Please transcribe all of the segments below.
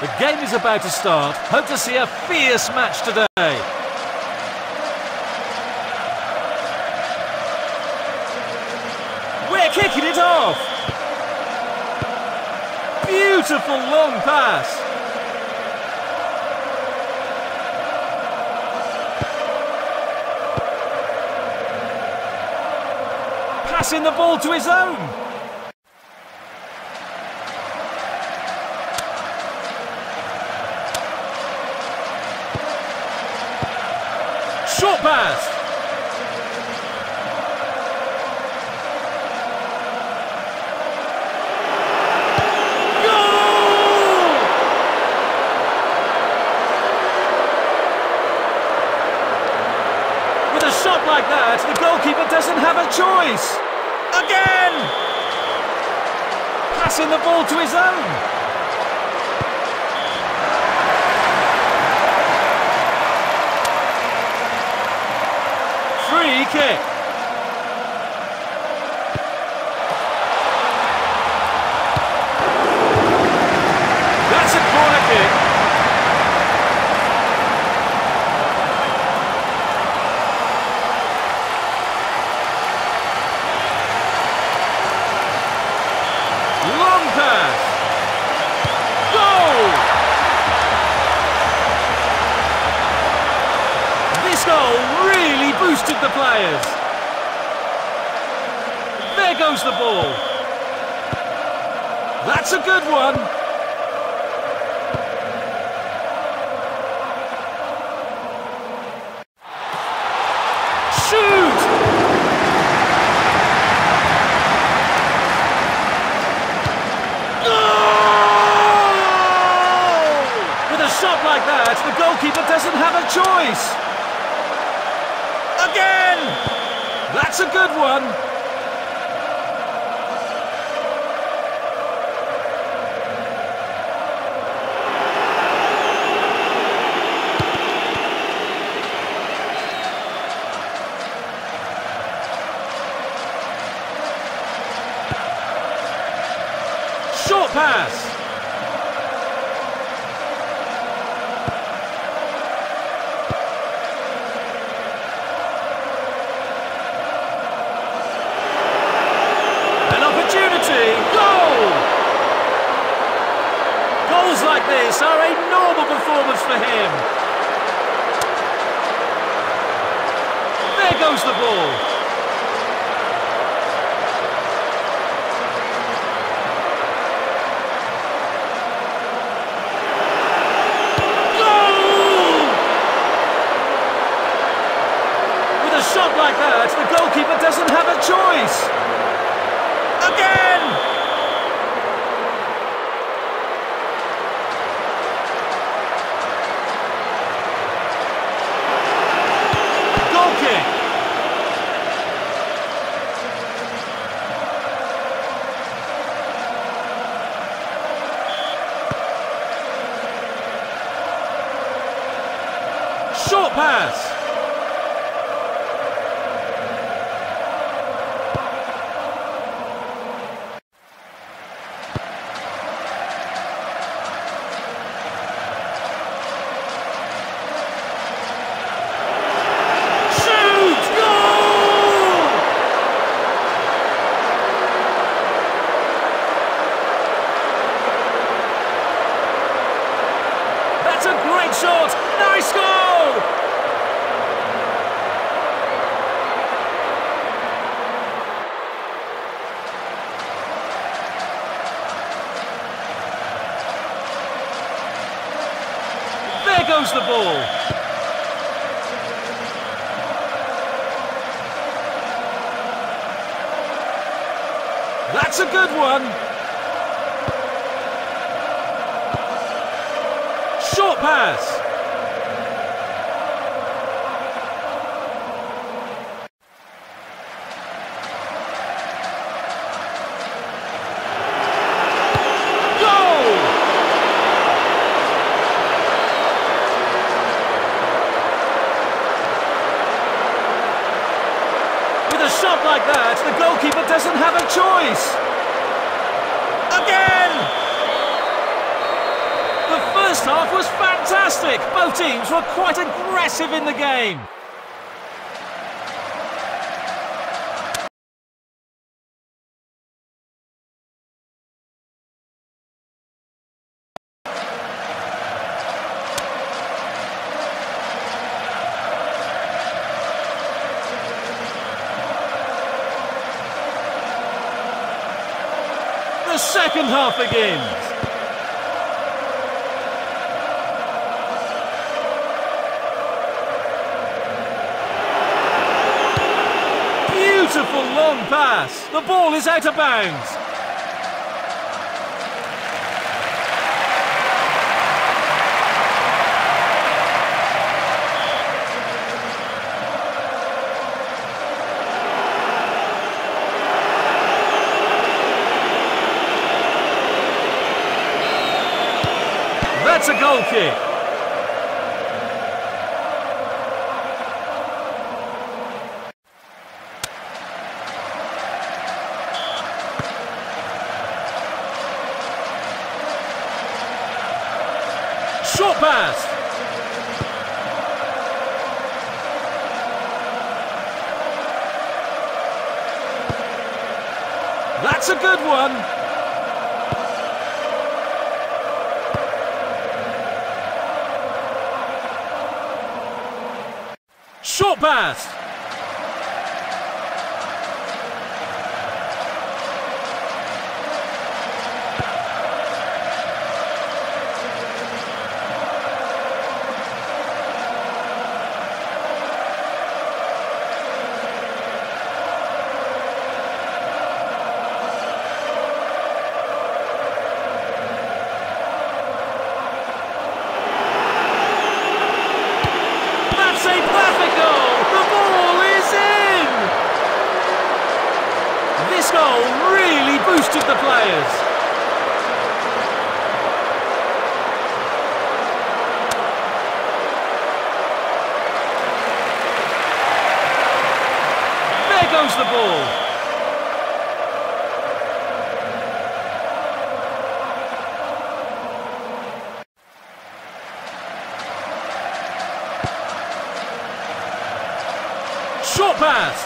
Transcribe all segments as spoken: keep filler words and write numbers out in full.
The game is about to start. Hope to see a fierce match today. We're kicking it off. Beautiful long pass. Passing the ball to his own. Short pass. Goal! With a shot like that, the goalkeeper doesn't have a choice. Again! Passing the ball to his own. Free kick. That's a corner kick. Long pass. Goal! This goal really boosted the players. There goes the ball. That's a good one. Shoot! Goal! With a shot like that, the goalkeeper doesn't have a choice. Again! That's a good one. Short pass. Goal! Goals like this are a normal performance for him. There goes the ball. Goal! With a shot like that, the goalkeeper doesn't have a choice. Again! Goal kick. Short pass. That's a great shot! Nice goal! There goes the ball. That's a good one. Short pass. Goal! With a shot like that, the goalkeeper doesn't have a choice. Again! The first half was fantastic. Both teams were quite aggressive in the game. The second half begins. Beautiful long pass. The ball is out of bounds. That's a goal kick. Short pass. That's a good one. Short pass. That's a perfect goal. The ball is in. This goal really boosted the players. There goes the ball. Short pass.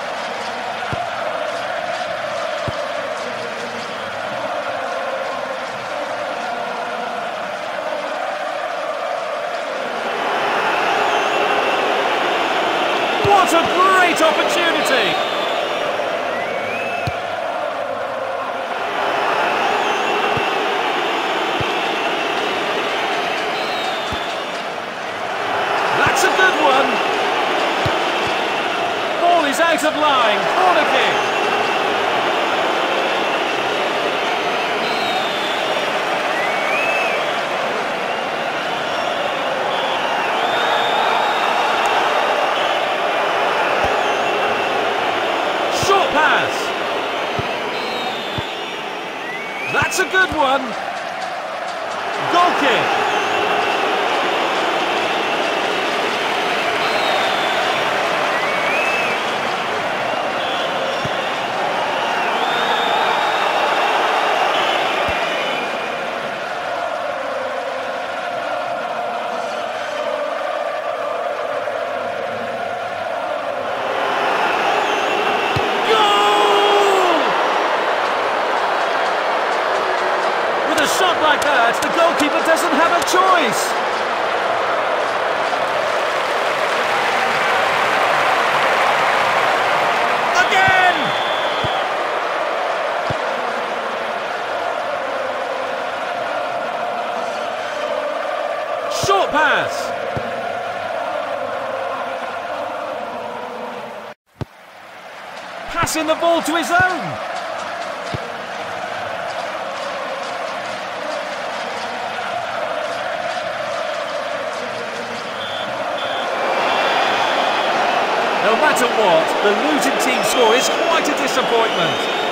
What a great opportunity! That's a good one. Is out of line, corner kick. Short pass. That's a good one. Goal kick. A shot like that, the goalkeeper doesn't have a choice. Again! Short pass. Passing the ball to his own. No matter what, the losing team score is quite a disappointment.